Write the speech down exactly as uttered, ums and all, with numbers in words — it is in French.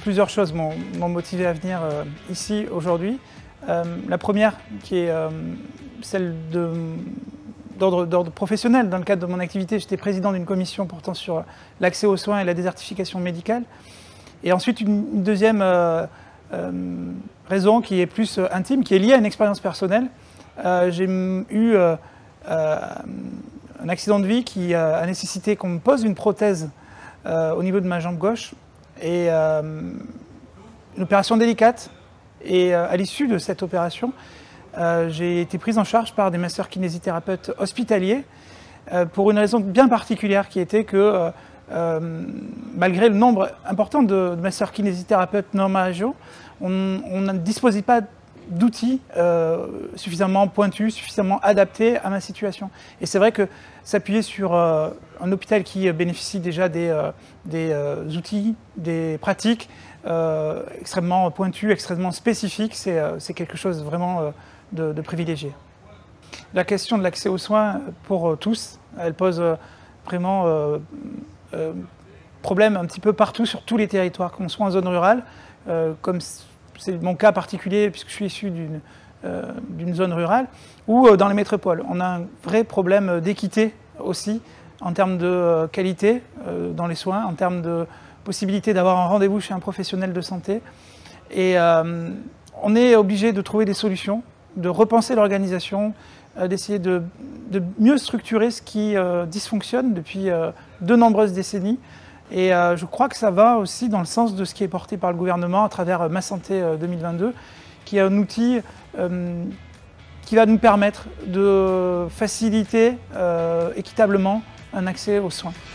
Plusieurs choses m'ont motivé à venir euh, ici aujourd'hui. Euh, la première, qui est euh, celle d'ordre professionnel. Dans le cadre de mon activité, j'étais président d'une commission portant sur l'accès aux soins et la désertification médicale. Et ensuite, une, une deuxième euh, euh, raison qui est plus euh, intime, qui est liée à une expérience personnelle. Euh, J'ai eu euh, euh, un accident de vie qui euh, a nécessité qu'on me pose une prothèse euh, au niveau de ma jambe gauche. Et euh, une opération délicate. Et euh, à l'issue de cette opération, euh, j'ai été prise en charge par des masseurs kinésithérapeutes hospitaliers euh, pour une raison bien particulière qui était que euh, euh, malgré le nombre important de, de masseurs kinésithérapeutes normaux, on, on ne disposait pas d'outils euh, suffisamment pointus, suffisamment adaptés à ma situation. Et c'est vrai que s'appuyer sur euh, un hôpital qui bénéficie déjà des, euh, des euh, outils, des pratiques euh, extrêmement pointus, extrêmement spécifiques, c'est euh, quelque chose vraiment euh, de, de privilégié. La question de l'accès aux soins pour euh, tous, elle pose euh, vraiment euh, euh, problème un petit peu partout sur tous les territoires, qu'on soit en zone rurale, euh, comme c'est mon cas particulier puisque je suis issu d'une euh, d'une zone rurale, ou euh, dans les métropoles. On a un vrai problème d'équité aussi, en termes de euh, qualité euh, dans les soins, en termes de possibilité d'avoir un rendez-vous chez un professionnel de santé. Et euh, on est obligé de trouver des solutions, de repenser l'organisation, euh, d'essayer de, de mieux structurer ce qui euh, dysfonctionne depuis euh, de nombreuses décennies. Et euh, je crois que ça va aussi dans le sens de ce qui est porté par le gouvernement à travers euh, Ma Santé euh, deux mille vingt-deux, qui est un outil euh, qui va nous permettre de faciliter euh, équitablement un accès aux soins.